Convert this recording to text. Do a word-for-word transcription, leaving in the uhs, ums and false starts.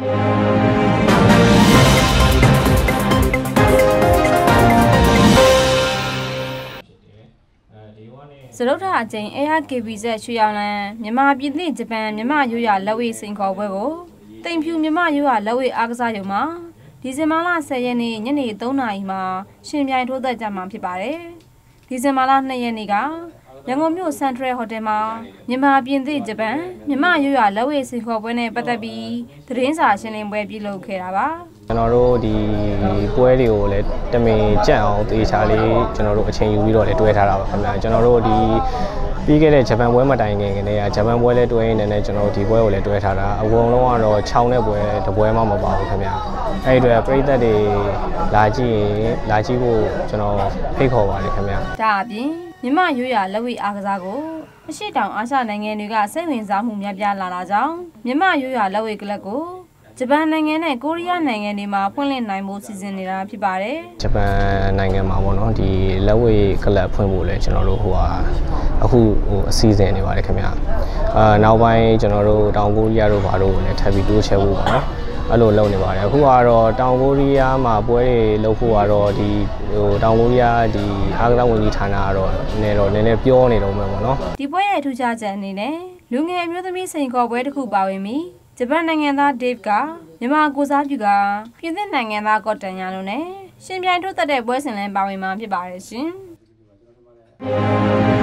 စရုပ်ထအကျဉ် A R K B Z ရွှေရောင်လန်းမြန်မာပြည်သစ်ဂျပန်မြန်မာရိုးရာလက်ဝဲစိန်ခေါ်ပွဲကိုတိမ်ဖြူမြန်မာရိုးရာလက်ဝဲအားကစားရုံမှာဒီဇင်ဘာလဆယ်ရက်နေ့ညနေသုံးနာရီမှာရှင်ပြိုင်ထိုးသက်ကြမှာဖြစ်ပါတယ်။ဒီဇင်ဘာလနှစ်ရက်နေ့ကရန်ကုန်မြို့စန်ထရယ်ဟိုတယ်မှာမြန်မာပြည်သစ်ဂျပန်မြန်မာရိုးရာလက်ဝဲစိန်ခေါ်ပွဲနဲ့ပတ်သက်ပြီးသတင်းစာရှင်းလင်းပွဲပြုလုပ်ခဲ့တာပါ။ကျွန်တော်တို့ဒီပွဲတွေကိုလည်းတမင်ကြက်အောင်သေချာလေးကျွန်တော်တို့အချိန်ယူပြီးတော့လည်းတွဲထားတာပါခင်ဗျာကျွန်တော်တို့ဒီပြီးခဲ့တဲ့ဂျပန်ပွဲမတိုင်ခင်ကနေကဂျပန်ပွဲလည်းတွဲရင်းနဲ့ကျွန်တော်တို့ဒီပွဲကိုလည်းတွဲထားတာအကုန်လုံးကတော့ချောင်းတဲ့ပွဲတပွဲမှမပါဘူးခင်ဗျာအဲ့ဒီအတွက်ပြည်သက်တွေလာကြည့်ရင်လာကြည့်ဖို့ကျွန်တော်ဖိတ်ခေါ်ပါတယ်ခင်ဗျာဒါအပြင်မြန်မာရိုးရာလက်ဝဲအားကစားကိုအရှိတောင်အာရှနိုင်ငံတွေကစိတ်ဝင်စားမှုများပြားလာတာကြောင့်မြန်မာရိုးရာလက်ဝဲကလပ်ကိုဂျပန်နိုင်ငံနဲ့ကိုရီးယားနိုင်ငံတွေမှာဖွင့်လှစ်နိုင်ဖို့စီစဉ်နေတာဖြစ်ပါတယ်။ဂျပန်နိုင်ငံမှာပေါ့နော်ဒီလက်ဝဲကလပ်ဖွင့်ဖို့လဲကျွန်တော်တို့ဟိုဟာအခုဟိုအစီအစဉ်နေပါတယ်ခင်ဗျာ။အာနောက်ပိုင်းကျွန်တော်တို့တောင်ကိုရီးယားတို့ဘာတို့လည်းထပ်ပြီးတိုးချဲ့ဖို့ပေါ့နော်။အဲ့လိုလုပ်နေပါတယ်။အခုကတော့တောင်ကိုရီးယားမှာပွဲတွေလုပ်ဖို့ကတော့ဒီဟိုတောင်ကိုရီးယားဒီအားကစားဝန်ကြီးဌာနကတော့နည်းတော့နည်းနည်းပြောနေတော့မှာပေါ့နော်။ဒီပွဲရဲ့ထူးခြားချက်အနေနဲ့လူငယ်အမျိုးသမီးစိန်ခေါ်ပွဲတစ်ခုပါဝင်ပြီးဂျပန်နိုင်ငံသား Dave ကမြန်မာကိုစားပြုကပြည်သစ်နိုင်ငံသားကော့တန်ယာတို့နဲ့ရှင်ပြိုင်ထိုးသက်တဲ့ပွဲစဉ်လည်းပါဝင်မှာဖြစ်ပါတယ်ရှင်။